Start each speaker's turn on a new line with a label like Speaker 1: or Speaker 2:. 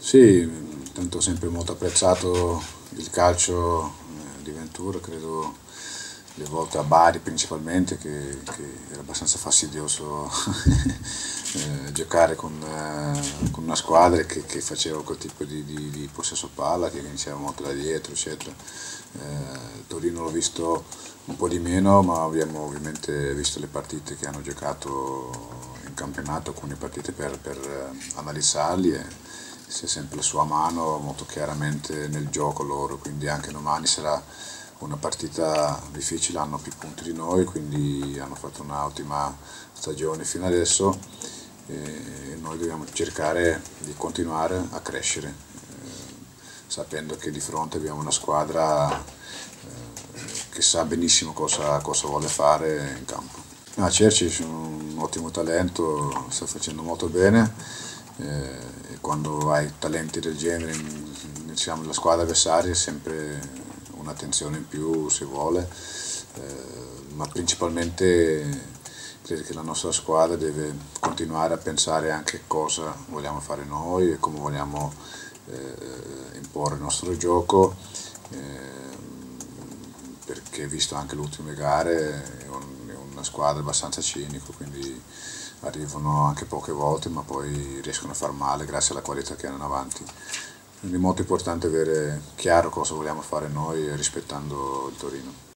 Speaker 1: Sì, tanto ho sempre molto apprezzato il calcio di Ventura, credo le volte a Bari principalmente, che era abbastanza fastidioso giocare con una squadra che faceva quel tipo di possesso palla, che iniziava molto da dietro, eccetera. Torino l'ho visto un po' di meno, ma abbiamo ovviamente visto le partite che hanno giocato in campionato, alcune partite per analizzarli e si è sempre la sua mano molto chiaramente nel gioco loro, quindi anche domani sarà una partita difficile, hanno più punti di noi, quindi hanno fatto un'ottima stagione fino adesso e noi dobbiamo cercare di continuare a crescere, sapendo che di fronte abbiamo una squadra che sa benissimo cosa vuole fare in campo. Cerci è un ottimo talento, sta facendo molto bene e quando hai talenti del genere diciamo, nella squadra avversaria è sempre un'attenzione in più se vuole, ma principalmente credo che la nostra squadra deve continuare a pensare anche cosa vogliamo fare noi e come vogliamo imporre il nostro gioco, perché visto anche le ultime gare è una squadra abbastanza cinico, quindi arrivano anche poche volte ma poi riescono a far male grazie alla qualità che hanno avanti. Quindi è molto importante avere chiaro cosa vogliamo fare noi rispettando il Torino.